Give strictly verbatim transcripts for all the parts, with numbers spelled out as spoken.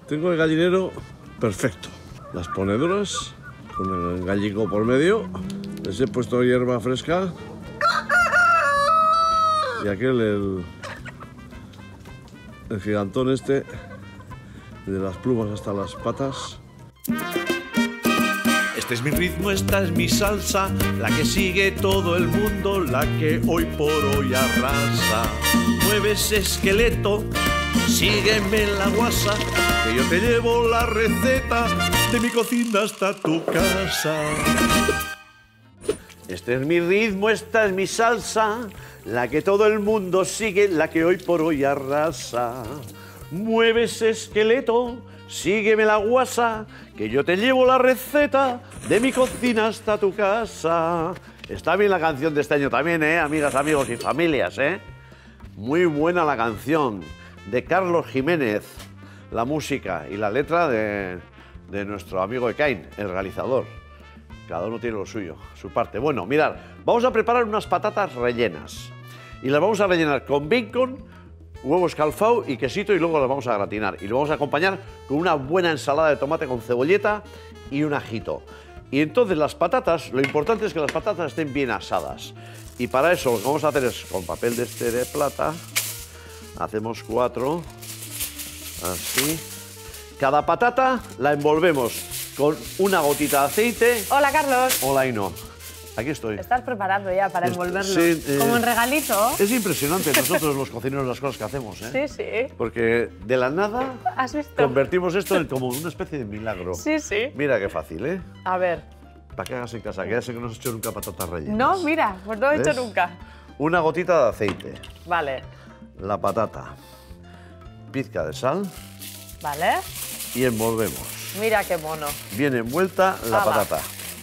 Tengo el gallinero perfecto. Las ponedoras con el gallico por medio. Les he puesto hierba fresca. Y aquel, el, el gigantón este, de las plumas hasta las patas. Este es mi ritmo, esta es mi salsa, la que sigue todo el mundo, la que hoy por hoy arrasa. Mueve ese esqueleto, sígueme en la guasa, que yo te llevo la receta de mi cocina hasta tu casa. Este es mi ritmo, esta es mi salsa, la que todo el mundo sigue, la que hoy por hoy arrasa. Mueve ese esqueleto, sígueme la guasa, que yo te llevo la receta de mi cocina hasta tu casa. Está bien la canción de este año también, ¿eh? Amigas, amigos y familias, ¿eh? Muy buena la canción de Carlos Jiménez, la música y la letra de, de nuestro amigo Ekain, el realizador. Cada uno tiene lo suyo, su parte. Bueno, mirad, vamos a preparar unas patatas rellenas y las vamos a rellenar con bacon, huevo escalfado y quesito, y luego las vamos a gratinar. Y lo vamos a acompañar con una buena ensalada de tomate con cebolleta y un ajito. Y entonces las patatas, lo importante es que las patatas estén bien asadas. Y para eso lo que vamos a hacer es, con papel de este de plata, hacemos cuatro, así. Cada patata la envolvemos con una gotita de aceite. Hola, Carlos. Hola, Ino. Aquí estoy. Estás preparando ya para envolverlo. Sí, eh, como en regalito. Es impresionante nosotros los cocineros las cosas que hacemos, ¿eh? Sí, sí. Porque de la nada ¿Has visto? convertimos esto en como una especie de milagro. Sí, sí. Mira qué fácil, ¿eh? A ver. Para que hagas en casa, que ya sé que no has hecho nunca patatas rellenas. No, mira, pues no he hecho ¿Ves? nunca. Una gotita de aceite, Vale. la patata, pizca de sal Vale. y envolvemos. Mira qué mono. Bien envuelta la Hala. patata.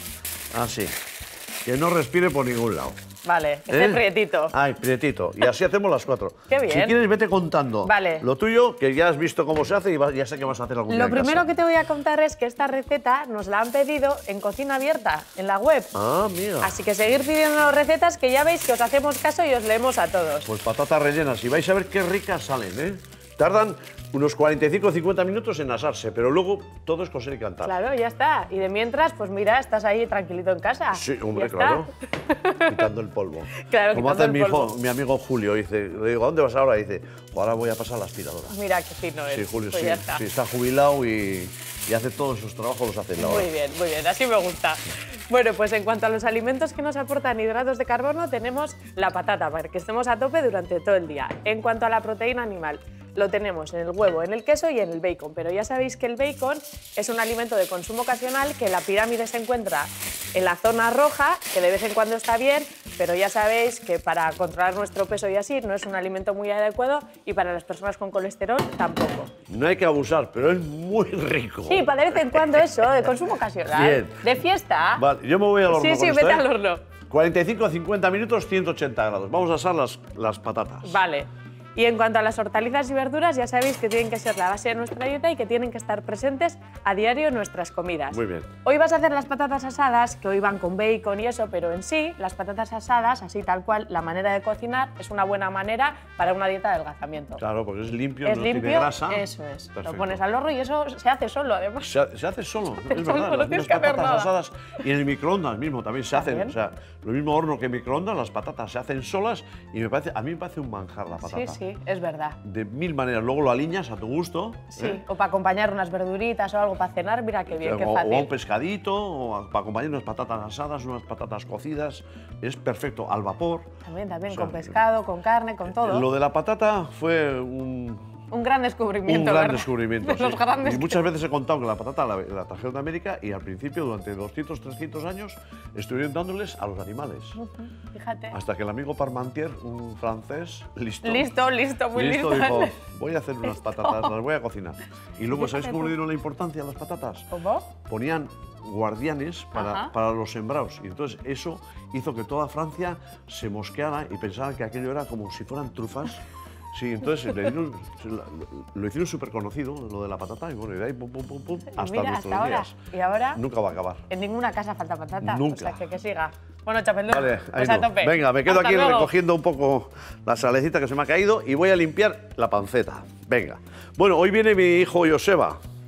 Así. Que no respire por ningún lado. Vale, este ¿Eh? prietito. Ay, prietito. Y así hacemos las cuatro. Qué bien. Si quieres, vete contando. Vale. Lo tuyo, que ya has visto cómo se hace y va- ya sé que vas a hacer algún día Lo en primero casa. que te voy a contar es que esta receta nos la han pedido en Cocina Abierta, en la web. Ah, mira. Así que seguir pidiendo recetas, que ya veis que os hacemos caso y os leemos a todos. Pues patatas rellenas. Y vais a ver qué ricas salen, ¿eh? Tardan unos cuarenta y cinco o cincuenta minutos en asarse, pero luego todo es coser y cantar. Claro, ya está. Y de mientras, pues mira, estás ahí tranquilito en casa. Sí, hombre, Ya claro. está. Quitando el polvo. Claro, Como quitando hace el mi, polvo. hijo, mi amigo Julio. Dice, le digo, ¿a dónde vas ahora? Dice, ahora voy a pasar la aspiradora. Mira qué fino es. Sí, Julio, Pues sí, ya está. sí, está jubilado y, y hace todos sus trabajos, los hace en la hora. Muy bien, muy bien, así me gusta. Bueno, pues en cuanto a los alimentos que nos aportan hidratos de carbono, tenemos la patata, para que estemos a tope durante todo el día. En cuanto a la proteína animal, lo tenemos en el huevo, en el queso y en el bacon, pero ya sabéis que el bacon es un alimento de consumo ocasional, que la pirámide se encuentra en la zona roja, que de vez en cuando está bien, pero ya sabéis que para controlar nuestro peso y así no es un alimento muy adecuado, y para las personas con colesterol tampoco. No hay que abusar, pero es muy rico. Sí, para de vez en cuando eso, de consumo ocasional. Bien. De fiesta. Vale, yo me voy al horno Sí, con sí, esto, vete ¿eh? al horno. cuarenta y cinco a cincuenta minutos, ciento ochenta grados. Vamos a asar las, las patatas. Vale. Y en cuanto a las hortalizas y verduras, ya sabéis que tienen que ser la base de nuestra dieta y que tienen que estar presentes a diario en nuestras comidas. Muy bien. Hoy vas a hacer las patatas asadas, que hoy van con bacon y eso, pero en sí, las patatas asadas, así tal cual, la manera de cocinar es una buena manera para una dieta de adelgazamiento. Claro, porque es limpio, Es no limpio, tiene grasa. eso es. Perfecto. Lo pones al horno y eso se hace solo, además. Se, ha- se hace solo, hace es solo, verdad. no Las tienes mismas que hacer patatas nada. asadas y en el microondas mismo también se hacen. También. O sea, lo mismo horno que microondas, las patatas se hacen solas y me parece, a mí me parece un manjar la patata. Sí, sí, es verdad. De mil maneras. Luego lo aliñas a tu gusto. Sí, ¿eh? o para acompañar unas verduritas o algo para cenar, mira qué bien, qué o, o fácil. a un pescadito, o a- para acompañar unas patatas asadas, unas patatas cocidas. Es perfecto, al vapor. También, también, O sea, con pescado, con carne, con todo. Lo de la patata fue un, Un gran descubrimiento, un gran ¿verdad? descubrimiento. De los sí. grandes Y que- muchas veces he contado que la patata la, la trajeron de América y al principio, durante doscientos, trescientos años, estuvieron dándoles a los animales. Fíjate. Hasta que el amigo Parmentier, un francés, listo. Listo, listo, muy listo. dijo, voy a hacer unas patatas, las voy a cocinar. Y luego, ¿sabéis Fíjate cómo tú. le dieron la importancia a las patatas? ¿Cómo? Ponían guardianes para, Ajá. para los sembrados. Y entonces eso hizo que toda Francia se mosqueara y pensaran que aquello era como si fueran trufas. Sí, entonces le dieron- se la- lo, lo hicieron súper conocido, lo de la patata, y bueno, y de ahí pum, pum, pum, pum, hasta Mira, nuestros hasta ahora. días. Y ahora, Nunca va a acabar. en ninguna casa falta patata. Nunca. O sea, que, que siga. Bueno, Chapelú, Vale, ahí pues a no. tope. Venga, me quedo Hasta aquí luego. recogiendo un poco la salecita que se me ha caído y voy a limpiar la panceta. Venga. Bueno, hoy viene mi hijo Joseba.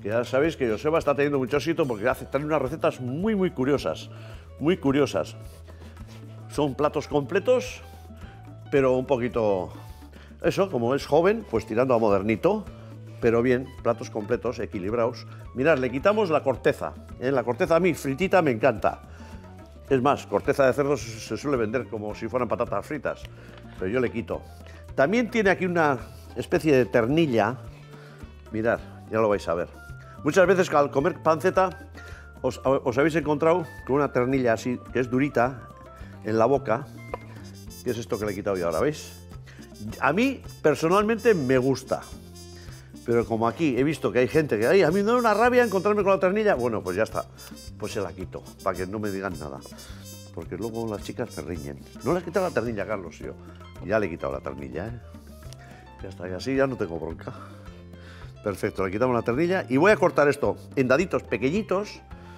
que ya sabéis que Joseba está teniendo mucho éxito porque hace trae unas recetas muy, muy curiosas, muy curiosas. Son platos completos, pero un poquito, eso, como es joven, pues tirando a modernito, pero bien, platos completos, equilibrados. Mirad, le quitamos la corteza, ¿eh? La corteza a mí, fritita, me encanta. Es más, corteza de cerdo se suele vender como si fueran patatas fritas, pero yo le quito. También tiene aquí una especie de ternilla, mirad, ya lo vais a ver. Muchas veces al comer panceta os, os habéis encontrado con una ternilla así, que es durita en la boca, que es esto que le he quitado yo ahora, ¿veis? A mí, personalmente, me gusta. Pero como aquí he visto que hay gente que, ay, a mí me da una rabia encontrarme con la ternilla, bueno, pues ya está, pues se la quito, para que no me digan nada. Porque luego las chicas me riñen. No le he quitado la ternilla, Carlos, yo. Ya le he quitado la ternilla, ¿eh? Ya está, y así ya no tengo bronca. Perfecto, le quitamos la ternilla y voy a cortar esto en daditos pequeñitos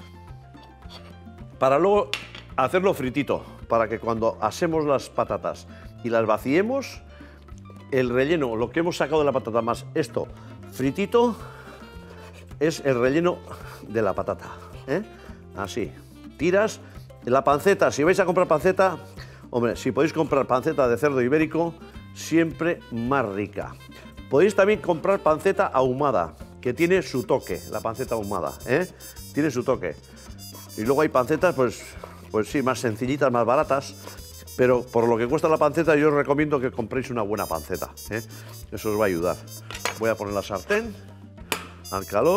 para luego hacerlo fritito, para que cuando asemos las patatas y las vaciemos, el relleno, lo que hemos sacado de la patata más esto fritito, es el relleno de la patata, ¿eh? Así, tiras la panceta. Si vais a comprar panceta, hombre, si podéis comprar panceta de cerdo ibérico, siempre más rica. Podéis también comprar panceta ahumada, que tiene su toque, la panceta ahumada, ¿eh? Tiene su toque. Y luego hay pancetas, pues, pues sí, más sencillitas, más baratas, pero por lo que cuesta la panceta, yo os recomiendo que compréis una buena panceta, ¿eh? Eso os va a ayudar. Voy a poner la sartén al calor.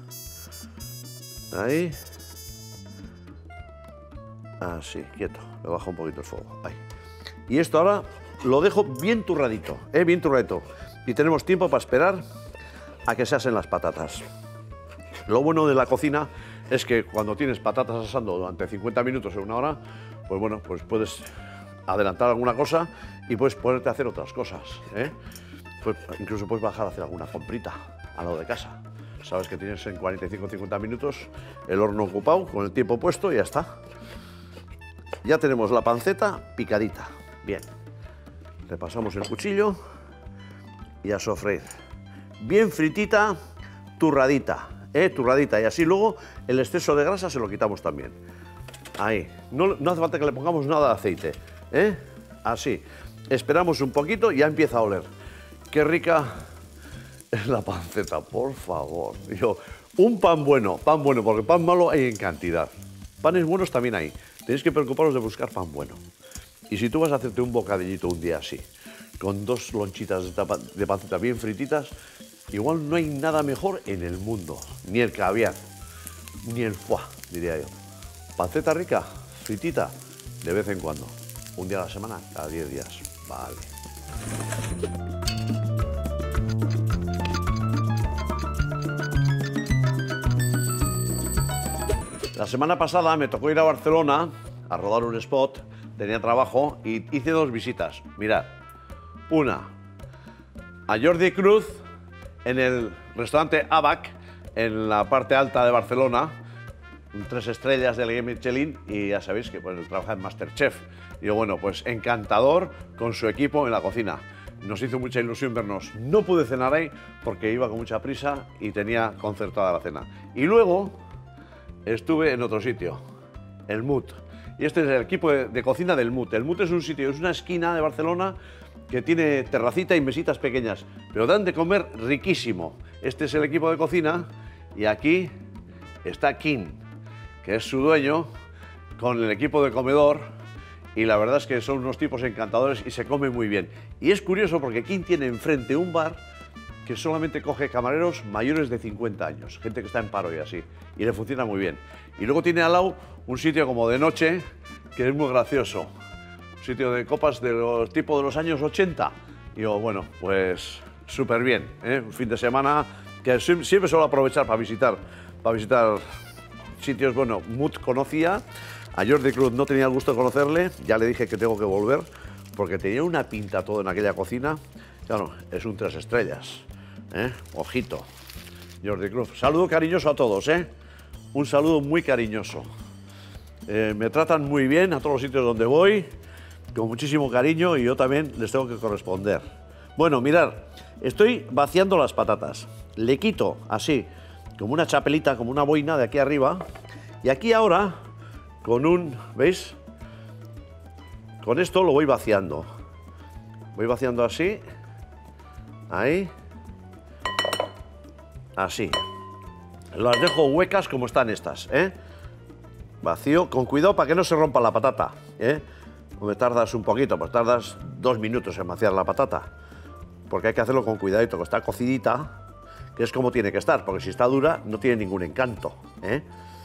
Ahí. Así, quieto. Le bajo un poquito el fuego. Ahí. Y esto ahora lo dejo bien turradito, ¿eh? Bien turradito. Y tenemos tiempo para esperar a que se asen las patatas. Lo bueno de la cocina es que cuando tienes patatas asando durante cincuenta minutos o una hora, pues bueno, pues puedes adelantar alguna cosa y puedes ponerte a hacer otras cosas, ¿eh? Pues incluso puedes bajar a hacer alguna comprita a lo de casa. Sabes que tienes en cuarenta y cinco a cincuenta minutos el horno ocupado con el tiempo puesto y ya está. Ya tenemos la panceta picadita. Bien. Le pasamos el cuchillo y a sofreír. Bien fritita, turradita, ¿eh? Turradita. Y así luego el exceso de grasa se lo quitamos también. Ahí. No, no hace falta que le pongamos nada de aceite, ¿eh? Así. Esperamos un poquito y ya empieza a oler. Qué rica es la panceta, por favor. Yo, un pan bueno, pan bueno, porque pan malo hay en cantidad. Panes buenos también hay. Tenéis que preocuparos de buscar pan bueno. Y si tú vas a hacerte un bocadillito un día así, con dos lonchitas de, tapa, de panceta bien frititas, igual no hay nada mejor en el mundo. Ni el caviar, ni el foie, diría yo. Panceta rica, fritita, de vez en cuando. Un día a la semana, cada diez días. Vale. La semana pasada me tocó ir a Barcelona a rodar un spot, tenía trabajo y hice dos visitas. Mirad, una a Jordi Cruz en el restaurante Abac, en la parte alta de Barcelona, tres estrellas del Guia Michelin, y ya sabéis que pues, trabaja en Masterchef. Y yo, bueno, pues encantador con su equipo en la cocina. Nos hizo mucha ilusión vernos. No pude cenar ahí porque iba con mucha prisa y tenía concertada la cena. Y luego estuve en otro sitio, el Mut. Y este es el equipo de, de cocina del Mut. El Mut es un sitio, es una esquina de Barcelona que tiene terracita y mesitas pequeñas, pero dan de comer riquísimo. Este es el equipo de cocina y aquí está King, que es su dueño, con el equipo de comedor, y la verdad es que son unos tipos encantadores y se come muy bien. Y es curioso porque King tiene enfrente un bar que solamente coge camareros mayores de cincuenta años, gente que está en paro y así, y le funciona muy bien. Y luego tiene al lado un sitio como de noche, que es muy gracioso, un sitio de copas de los tipo de los años ochenta. Y yo, bueno, pues súper bien, ¿eh? Un fin de semana que siempre suelo aprovechar para visitar, para visitar sitios. Bueno, Mut conocía, a Jordi Cruz no tenía el gusto de conocerle, ya le dije que tengo que volver, porque tenía una pinta todo en aquella cocina. Claro, es un tres estrellas, ¿eh? Ojito, Jordi Cruz. Saludo cariñoso a todos, ¿eh? Un saludo muy cariñoso. Eh, me tratan muy bien a todos los sitios donde voy, con muchísimo cariño, y yo también les tengo que corresponder. Bueno, mirad, estoy vaciando las patatas. Le quito así como una chapelita, como una boina de aquí arriba. Y aquí ahora, con un, ¿veis? Con esto lo voy vaciando. Voy vaciando así. Ahí. Así. Las dejo huecas como están estas, ¿eh? Vacío, con cuidado para que no se rompa la patata, ¿eh? Me tardas un poquito, pues tardas dos minutos en vaciar la patata. Porque hay que hacerlo con cuidadito, que está cocidita, que es como tiene que estar, porque si está dura no tiene ningún encanto, ¿eh?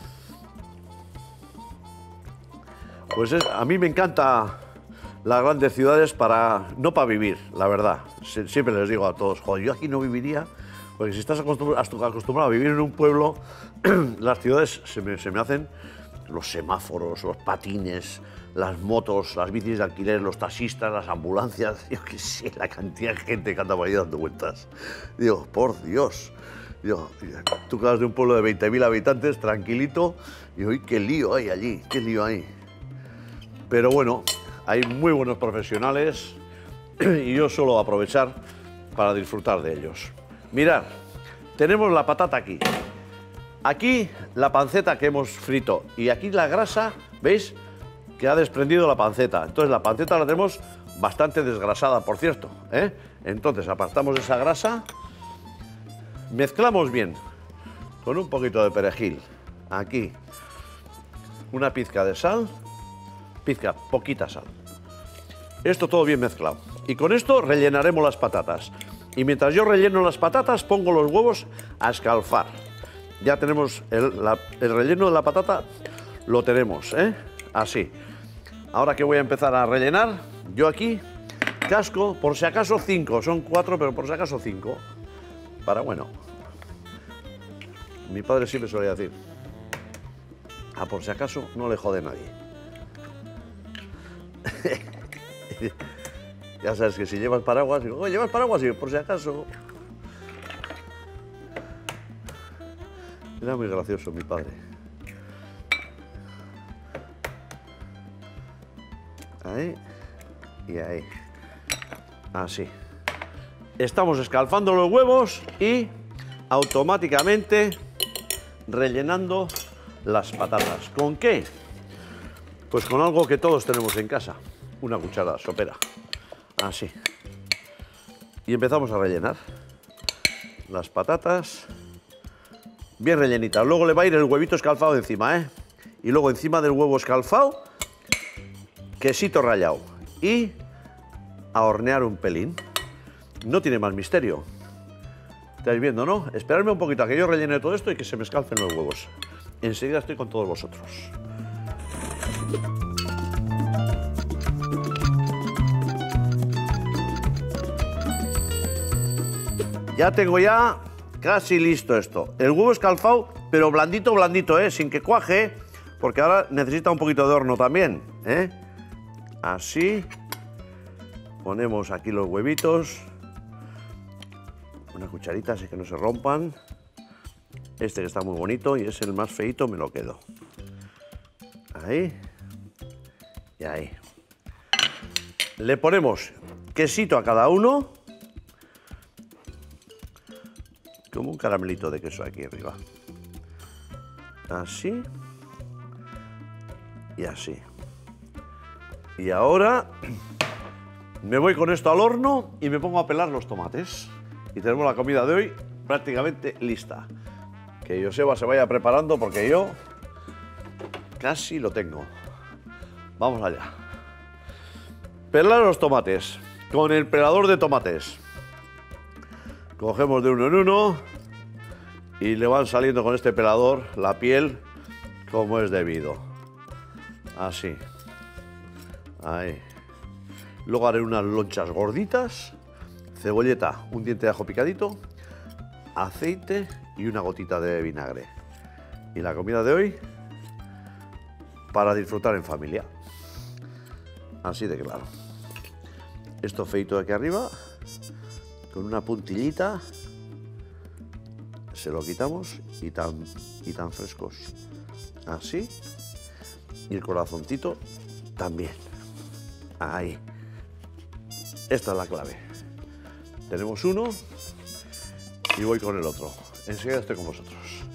Pues es, a mí me encanta las grandes ciudades para, no para vivir, la verdad. Siempre les digo a todos, joder, yo aquí no viviría, porque si estás acostumbrado a vivir en un pueblo, las ciudades se me, se me hacen los semáforos, los patines, las motos, las bicis de alquiler, los taxistas, las ambulancias, yo qué sé, la cantidad de gente que anda por ahí dando vueltas. Digo, por Dios. Digo, tú quedas de un pueblo de veinte mil habitantes, tranquilito, y hoy qué lío hay allí, qué lío hay. Pero bueno, hay muy buenos profesionales y yo suelo aprovechar para disfrutar de ellos. Mirad, tenemos la patata aquí. Aquí la panceta que hemos frito y aquí la grasa, ¿veis? Que ha desprendido la panceta. Entonces la panceta la tenemos bastante desgrasada, por cierto, ¿eh? Entonces apartamos esa grasa, mezclamos bien con un poquito de perejil. Aquí una pizca de sal. Pizca, poquita sal. Esto todo bien mezclado. Y con esto rellenaremos las patatas. Y mientras yo relleno las patatas, pongo los huevos a escalfar. Ya tenemos el, la, el relleno de la patata, lo tenemos, ¿eh? Así. Ahora que voy a empezar a rellenar, yo aquí casco, por si acaso cinco, son cuatro, pero por si acaso cinco. Para, bueno, mi padre siempre solía decir, a por si acaso no le jode nadie. Ya sabes que si llevas paraguas, digo, oh, llevas paraguas y por si acaso. Era muy gracioso mi padre. Ahí y ahí. Así. Estamos escalfando los huevos y automáticamente rellenando las patatas. ¿Con qué? Pues con algo que todos tenemos en casa, una cuchara sopera, así. Y empezamos a rellenar las patatas, bien rellenitas. Luego le va a ir el huevito escalfado encima, ¿eh? Y luego encima del huevo escalfado, quesito rallado. Y a hornear un pelín. No tiene más misterio. ¿Estáis viendo, no? Esperadme un poquito a que yo rellene todo esto y que se me escalfen los huevos. Enseguida estoy con todos vosotros. Ya tengo ya casi listo esto. El huevo escalfado, pero blandito, blandito, ¿eh? Sin que cuaje, porque ahora necesita un poquito de horno también, ¿eh? Así. Ponemos aquí los huevitos. Una cucharita, así que no se rompan. Este que está muy bonito y es el más feito, me lo quedo. Ahí. Y ahí. Le ponemos quesito a cada uno. Como un caramelito de queso aquí arriba. Así. Y así. Y ahora me voy con esto al horno y me pongo a pelar los tomates. Y tenemos la comida de hoy prácticamente lista. Que Joseba se vaya preparando porque yo casi lo tengo. Vamos allá. Pelar los tomates con el pelador de tomates. Cogemos de uno en uno y le van saliendo con este pelador la piel como es debido. Así. Ahí. Luego haré unas lonchas gorditas, cebolleta, un diente de ajo picadito, aceite y una gotita de vinagre. Y la comida de hoy para disfrutar en familia. Así de claro. Esto feito de aquí arriba, con una puntillita, se lo quitamos y tan, y tan frescos. Así. Y el corazoncito también. Ahí. Esta es la clave. Tenemos uno y voy con el otro. enseguida estoy con vosotros.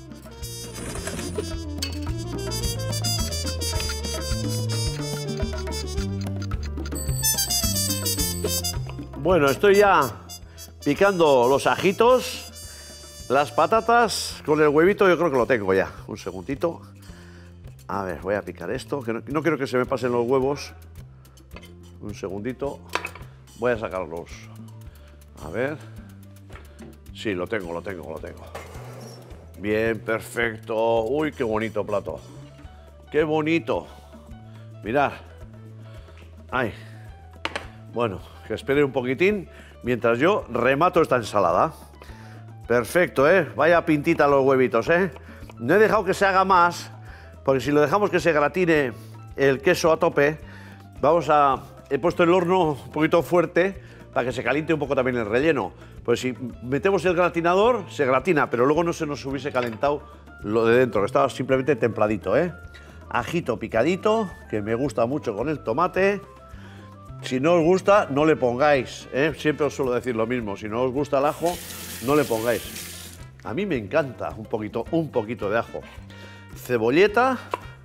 Bueno, estoy ya picando los ajitos, las patatas con el huevito, yo creo que lo tengo ya. Un segundito. A ver, voy a picar esto, que no, no quiero que se me pasen los huevos. Un segundito. Voy a sacarlos. A ver. Sí, lo tengo, lo tengo, lo tengo. Bien, perfecto. Uy, qué bonito plato. Qué bonito. Mirad. Ay. Bueno, que espere un poquitín mientras yo remato esta ensalada. Perfecto, ¿eh? Vaya pintita los huevitos, ¿eh? No he dejado que se haga más, porque si lo dejamos que se gratine el queso a tope, vamos a... He puesto el horno un poquito fuerte para que se caliente un poco también el relleno. Pues si metemos el gratinador, se gratina, pero luego no se nos hubiese calentado lo de dentro, que estaba simplemente templadito, ¿eh? Ajito picadito, que me gusta mucho con el tomate. Si no os gusta, no le pongáis, ¿eh? Siempre os suelo decir lo mismo, si no os gusta el ajo, no le pongáis. A mí me encanta un poquito, un poquito de ajo. Cebolleta.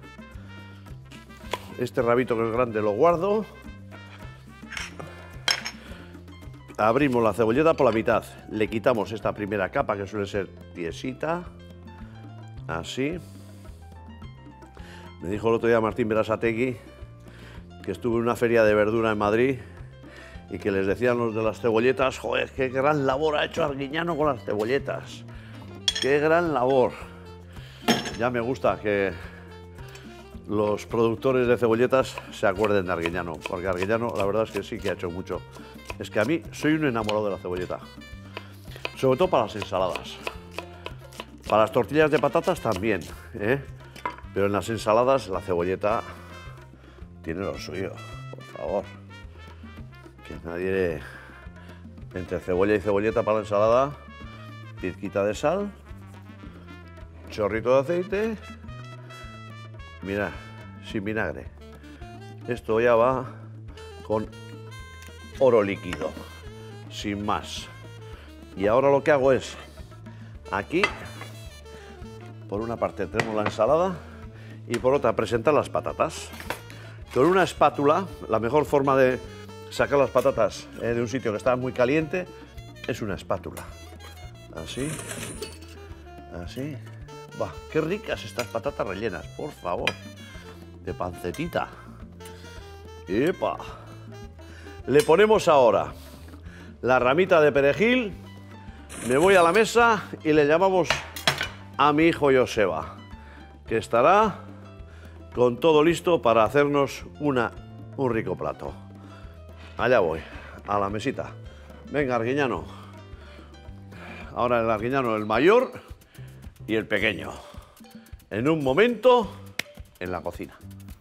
Este rabito que es grande lo guardo. Abrimos la cebolleta por la mitad. Le quitamos esta primera capa que suele ser tiesita. Así. Me dijo el otro día Martín Berasategui que estuve en una feria de verdura en Madrid y que les decían los de las cebolletas, joder, qué gran labor ha hecho Arguiñano con las cebolletas. Qué gran labor. Ya me gusta que los productores de cebolletas se acuerden de Arguiñano, porque Arguiñano la verdad es que sí que ha hecho mucho. Es que a mí soy un enamorado de la cebolleta, sobre todo para las ensaladas. Para las tortillas de patatas también, ¿eh? Pero en las ensaladas la cebolleta tiene lo suyo, por favor. Que nadie... Entre cebolla y cebolleta para la ensalada, pizquita de sal, chorrito de aceite, mirad, sin vinagre. Esto ya va con oro líquido, sin más. Y ahora lo que hago es, aquí, por una parte tenemos la ensalada y por otra presentar las patatas. Con una espátula, la mejor forma de sacar las patatas eh, de un sitio que está muy caliente es una espátula. Así, así. Bah, qué ricas estas patatas rellenas, por favor. De pancetita. ¡Epa! Le ponemos ahora la ramita de perejil. Me voy a la mesa y le llamamos a mi hijo Joseba, que estará con todo listo para hacernos una, un rico plato. Allá voy, a la mesita. Venga, Arguiñano. Ahora el Arguiñano, el mayor y el pequeño. En un momento, en la cocina.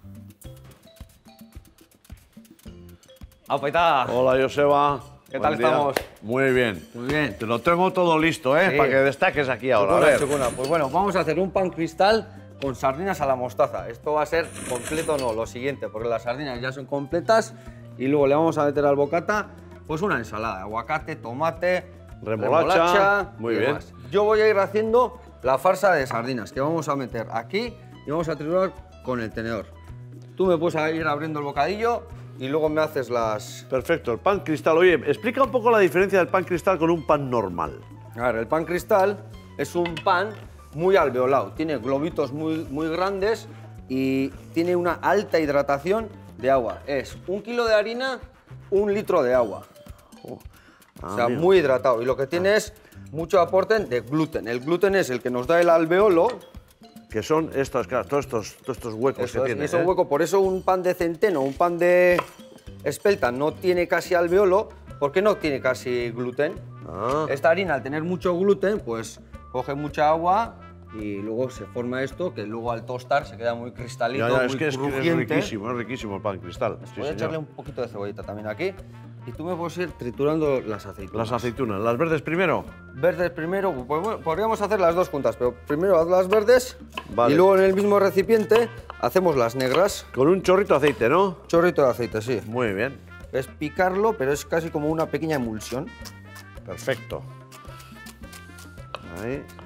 ¡Apaita! Hola, Joseba. ¿Qué Buen tal día. estamos? Muy bien. Muy bien. Te lo tengo todo listo, ¿eh? Sí. Para que destaques aquí ahora. A Chocona, ver. chocona. Pues bueno, vamos a hacer un pan cristal con sardinas a la mostaza. Esto va a ser completo, no, lo siguiente, porque las sardinas ya son completas y luego le vamos a meter al bocata pues una ensalada, aguacate, tomate, Remolacha. Muy y bien. demás. Yo voy a ir haciendo la farsa de sardinas que vamos a meter aquí y vamos a triturar con el tenedor. Tú me puedes ir abriendo el bocadillo y luego me haces las... Perfecto, el pan cristal. Oye, explica un poco la diferencia del pan cristal con un pan normal. A ver, el pan cristal es un pan muy alveolado, tiene globitos muy, muy grandes y tiene una alta hidratación de agua. Es un kilo de harina, un litro de agua. Oh, O sea, amigo. muy hidratado. Y lo que tiene es mucho aporte de gluten. El gluten es el que nos da el alveolo. Que son estos, claro, todos estos, todos estos huecos Eso que es, tiene. y esos ¿eh? huecos. Por eso un pan de centeno, un pan de espelta no tiene casi alveolo, porque no tiene casi gluten. Ah. Esta harina, al tener mucho gluten, pues coge mucha agua y luego se forma esto, que luego al tostar se queda muy cristalito, Ya, ya, muy es que es, que es crujiente. riquísimo, es riquísimo el pan cristal. Sí, Voy a señor. echarle un poquito de cebollita también aquí. Y tú me puedes ir triturando las aceitunas. Las aceitunas, ¿las verdes primero? Verdes primero, pues bueno, podríamos hacer las dos juntas, pero primero haz las verdes Vale. y luego en el mismo recipiente hacemos las negras. Con un chorrito de aceite, ¿no? Chorrito de aceite, sí. Muy bien, Es picarlo, pero es casi como una pequeña emulsión. perfecto. Ahí.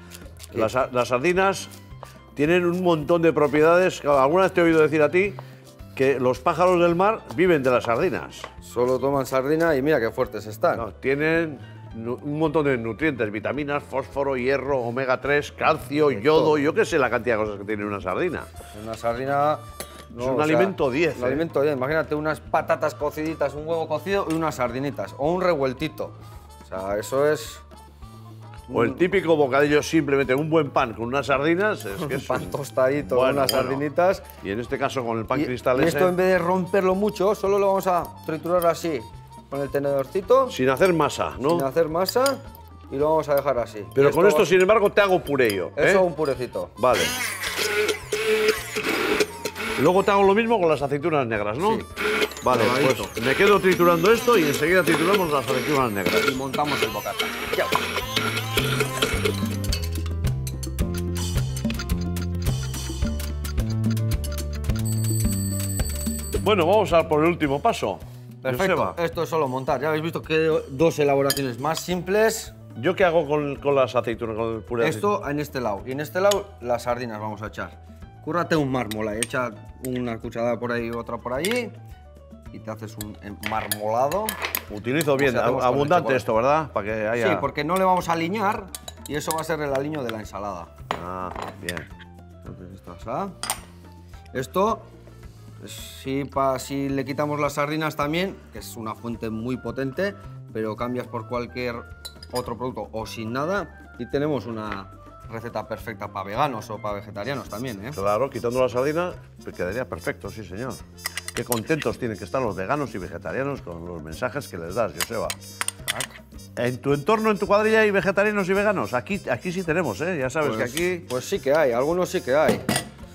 Las, las sardinas tienen un montón de propiedades. Alguna vez te he oído decir a ti que los pájaros del mar viven de las sardinas. Solo toman sardina y mira qué fuertes están. No, tienen un montón de nutrientes, vitaminas, fósforo, hierro, omega tres, calcio, yodo, yo qué sé la cantidad de cosas que tiene una sardina. Una sardina... No, es un o sea, alimento diez. Un ¿eh? alimento diez. Imagínate unas patatas cociditas, un huevo cocido y unas sardinitas. O un revueltito. O sea, eso es... O el típico bocadillo, simplemente un buen pan con unas sardinas. Es que un es pan un- tostadito, Bueno, unas bueno. sardinitas. Y en este caso con el pan Y, cristal y ese, esto en vez de romperlo mucho, solo lo vamos a triturar así, con el tenedorcito, sin hacer masa, ¿no? sin hacer masa, y lo vamos a dejar así. Pero Y con esto, va- sin embargo, te hago puré yo. ¿eh? Eso un purecito. Vale. Luego te hago lo mismo con las aceitunas negras, ¿no? Sí. Vale, Probadito. pues me quedo triturando esto y enseguida trituramos las aceitunas negras. Y montamos el bocata. Ya. Bueno, vamos a por el último paso. Perfecto, Joseba, esto es solo montar. Ya habéis visto que dos elaboraciones más simples. ¿yo qué hago con, con las aceitunas, con el puré de Esto en este lado. Y en este lado las sardinas vamos a echar. Cúrrate un mármol ahí. Echa una cucharada por ahí y otra por allí. Y te haces un marmolado. aceitunas? Utilizo bien, Pues hacemos con el abundante chocolate. esto, ¿verdad? Para que haya... Sí, porque no le vamos a aliñar y eso va a ser el aliño de la ensalada. Ah, bien. Entonces esto asá. Esto, si, pa- si le quitamos las sardinas también, que es una fuente muy potente, pero cambias por cualquier otro producto o sin nada y tenemos una receta perfecta para veganos o para vegetarianos también, ¿eh? Claro, quitando la sardina, pues quedaría perfecto, sí, señor. Qué contentos tienen que estar los veganos y vegetarianos con los mensajes que les das, Joseba. ¿En tu entorno, en tu cuadrilla, hay vegetarianos y veganos? Aquí, aquí sí tenemos, ¿eh? Ya sabes Pues, que aquí... pues sí que hay, algunos sí que hay.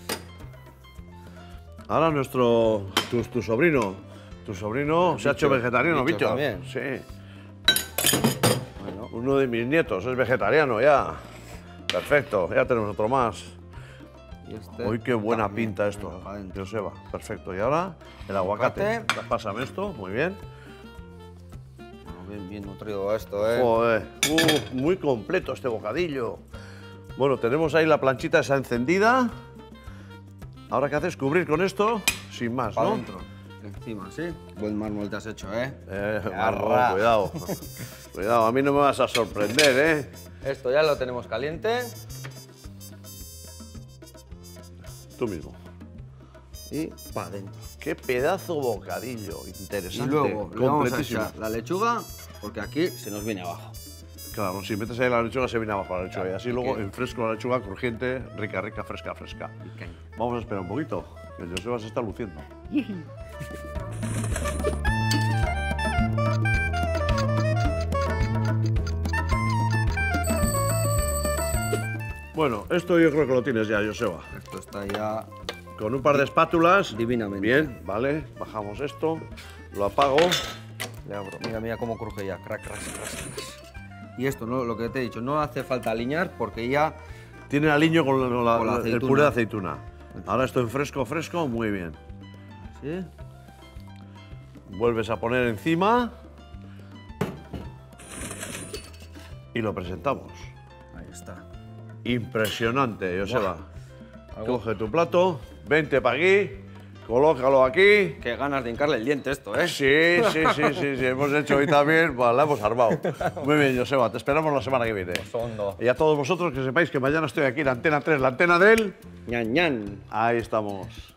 Ahora nuestro... Tu, tu sobrino... Tu sobrino se ha hecho Bicho, vegetariano, bicho bicho. también. Sí. Bueno, Uno de mis nietos es vegetariano ya. Perfecto, ya tenemos otro más. y este Uy, qué buena también. pinta esto, Venga, pa' dentro. Joseba. Perfecto. Y ahora el aguacate. Aguacate. Pásame esto, muy bien. Bueno, bien, bien nutrido esto, ¿eh? Joder, uh, muy completo este bocadillo. Bueno, tenemos ahí la planchita esa encendida. Ahora, ¿qué haces? Cubrir con esto, sin más, Para ¿no? adentro. Encima, ¿sí? Buen mármol te has hecho, ¿eh? Eh, Arra. vamos, cuidado. Cuidado, a mí no me vas a sorprender, ¿eh? Esto ya lo tenemos caliente. Tú mismo. Y para adentro. Qué pedazo bocadillo, Y interesante. luego le vamos a completísimo. echar la lechuga, porque aquí se nos viene abajo. Claro, si metes ahí la lechuga se viene abajo la lechuga. Claro, y así luego que- en fresco la lechuga crujiente, rica, rica, fresca, fresca. Vamos a esperar un poquito, que el Joseba se está luciendo. Bueno, esto yo creo que lo tienes ya, Joseba. Esto está ya... Con un par de espátulas. Divinamente. Bien, vale. Bajamos esto, lo apago. Le abro. Mira, mira cómo cruje ya. Crack, crack, crack, crack. Y esto, ¿no? Lo que te he dicho, no hace falta aliñar porque ya... Tiene aliño con, la- con la- Con la el aceituna. puré de aceituna. Ahora esto en fresco, fresco, muy bien. ¿Sí? Vuelves a poner encima y lo presentamos. Ahí está. Impresionante, Joseba. Algo- Coge tu plato, vente para aquí, colócalo aquí. Qué ganas de hincarle el diente esto, ¿eh? Sí, sí, sí, sí, sí, hemos hecho hoy también, pues la hemos armado. Muy bien, Joseba, te esperamos la semana que viene. Hondo. Y a todos vosotros que sepáis que mañana estoy aquí en Antena tres, la antena del... Ñan, ñan. Ahí estamos.